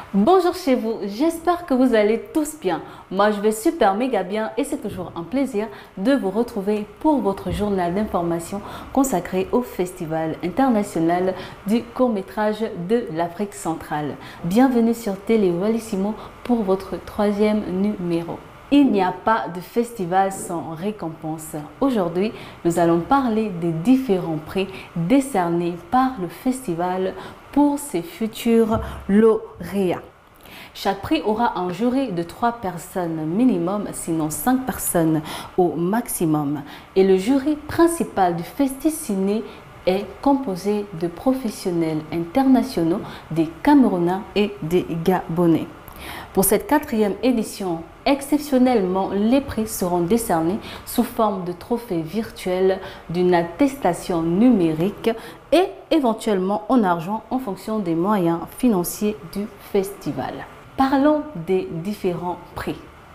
Bonjour chez vous, j'espère que vous allez tous bien. Moi je vais super méga bien et c'est toujours un plaisir de vous retrouver pour votre journal d'information consacré au Festival international du court-métrage de l'Afrique centrale. Bienvenue sur Télé Wallissimo pour votre troisième numéro. Il n'y a pas de festival sans récompense. Aujourd'hui, nous allons parler des différents prix décernés par le festival pour ses futurs lauréats. Chaque prix aura un jury de 3 personnes minimum, sinon 5 personnes au maximum. Et le jury principal du Festiciné est composé de professionnels internationaux, des Camerounais et des Gabonais. Pour cette 4e édition, exceptionnellement, les prix seront décernés sous forme de trophées virtuels, d'une attestation numérique et éventuellement en argent en fonction des moyens financiers du festival. Parlons des différents prix.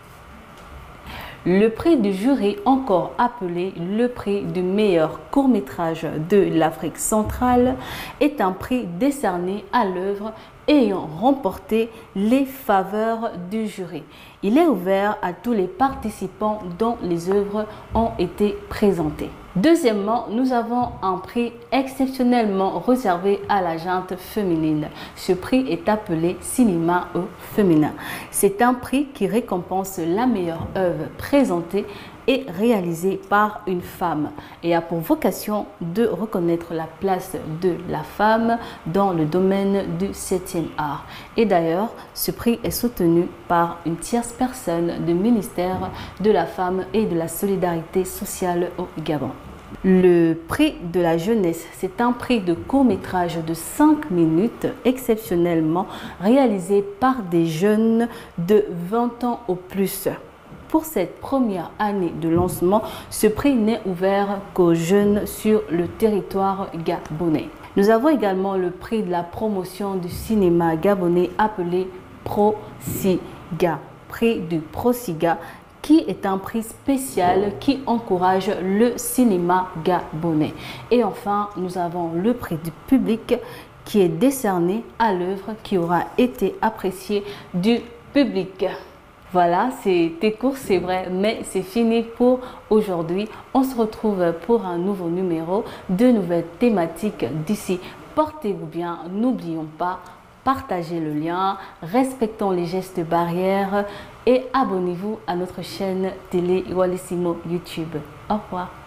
Le prix du jury, encore appelé le prix du meilleur court-métrage de l'Afrique centrale, est un prix décerné à l'œuvre ayant remporté les faveurs du jury. Il est ouvert à tous les participants dont les œuvres ont été présentées. Deuxièmement, nous avons un prix exceptionnellement réservé à la gente féminine. Ce prix est appelé Cinéma au féminin. C'est un prix qui récompense la meilleure œuvre présentée et réalisée par une femme et a pour vocation de reconnaître la place de la femme dans le domaine du 7e art. Et d'ailleurs, ce prix est soutenu par une tierce personne du ministère de la Femme et de la Solidarité sociale au Gabon. Le prix de la jeunesse, c'est un prix de court-métrage de 5 minutes exceptionnellement réalisé par des jeunes de 20 ans au plus. Pour cette première année de lancement, ce prix n'est ouvert qu'aux jeunes sur le territoire gabonais. Nous avons également le prix de la promotion du cinéma gabonais appelé ProSiga, prix du ProSiga, qui est un prix spécial qui encourage le cinéma gabonais. Et enfin, nous avons le prix du public qui est décerné à l'œuvre qui aura été appréciée du public. Voilà, c'était court, c'est vrai, mais c'est fini pour aujourd'hui. On se retrouve pour un nouveau numéro, de nouvelles thématiques d'ici. Portez-vous bien, n'oublions pas, partagez le lien, respectons les gestes barrières et abonnez-vous à notre chaîne Télé Wallissimo YouTube. Au revoir.